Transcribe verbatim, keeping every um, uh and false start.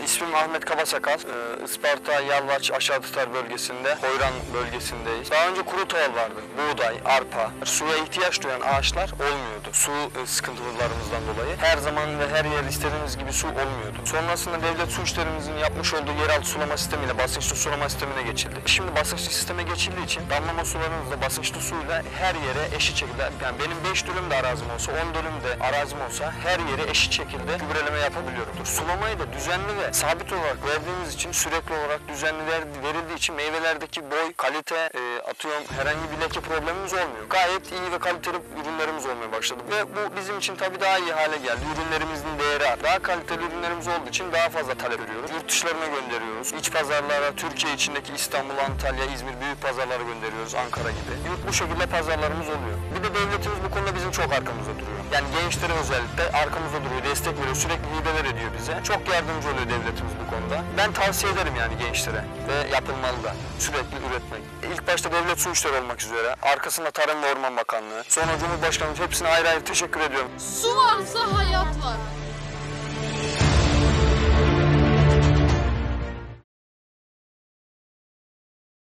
İsmim Ahmet Kabasakal. Ee, Isparta, Yalvaç, Aşağıtıtar bölgesinde, Hoyran bölgesindeyiz. Daha önce kuru tahıl vardı. Buğday, arpa. Suya ihtiyaç duyan ağaçlar olmuyordu. Su e, sıkıntılarımızdan dolayı. Her zaman ve her yer istediğimiz gibi su olmuyordu. Sonrasında devlet su işlerimizin yapmış olduğu yeraltı sulama sistemiyle basınçlı sulama sistemine geçildi. Şimdi basınçlı sisteme geçildiği için damlama sularımızla basınçlı suyla her yere eşit şekilde, yani benim beş dönüm de arazim olsa, on dönüm de arazim olsa her yere eşit şekilde gübreleme yapabiliyorum. Sulamayı da düzenli ve sabit olarak verdiğimiz için, sürekli olarak düzenli verildiği için meyvelerdeki boy, kalite, e, atıyorum herhangi bir leke problemimiz olmuyor. Gayet iyi ve kaliteli ürünlerimiz olmaya başladı ve bu bizim için tabii daha iyi hale geldi. Ürünlerimizin değeri arttı. Daha kaliteli ürünlerimiz olduğu için daha fazla talep ediyoruz. Yurt dışlarına gönderiyoruz. İç pazarlara, Türkiye içindeki İstanbul, Antalya, İzmir büyük pazarlara gönderiyoruz, Ankara gibi. Bu şekilde pazarlarımız oluyor. Bir de devletimiz bu konuda bizim çok arkamızda duruyor. Yani gençlere özellikle arkamızda duruyor, destek veriyor, sürekli hibeler ediyor bize. Çok yardımcı oluyor devletimiz bu konuda. Ben tavsiye ederim yani gençlere ve yapılmalı da sürekli üretmek. İlk başta devlet su işleri olmak üzere, arkasında Tarım ve Orman Bakanlığı, sonra Cumhurbaşkanımız, hepsine ayrı ayrı teşekkür ediyorum. Su varsa hayat var.